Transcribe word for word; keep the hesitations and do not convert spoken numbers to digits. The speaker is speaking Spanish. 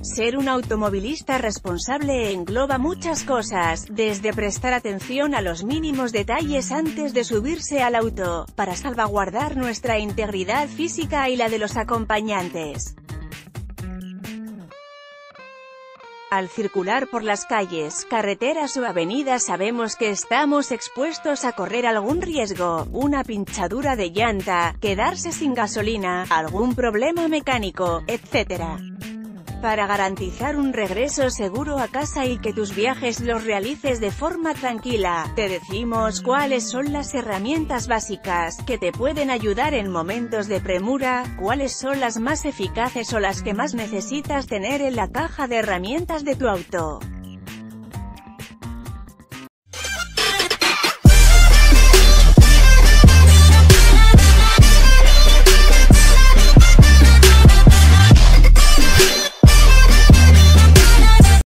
Ser un automovilista responsable engloba muchas cosas, desde prestar atención a los mínimos detalles antes de subirse al auto, para salvaguardar nuestra integridad física y la de los acompañantes. Al circular por las calles, carreteras o avenidas sabemos que estamos expuestos a correr algún riesgo, una pinchadura de llanta, quedarse sin gasolina, algún problema mecánico, etcétera. Para garantizar un regreso seguro a casa y que tus viajes los realices de forma tranquila, te decimos cuáles son las herramientas básicas que te pueden ayudar en momentos de premura, cuáles son las más eficaces o las que más necesitas tener en la caja de herramientas de tu auto.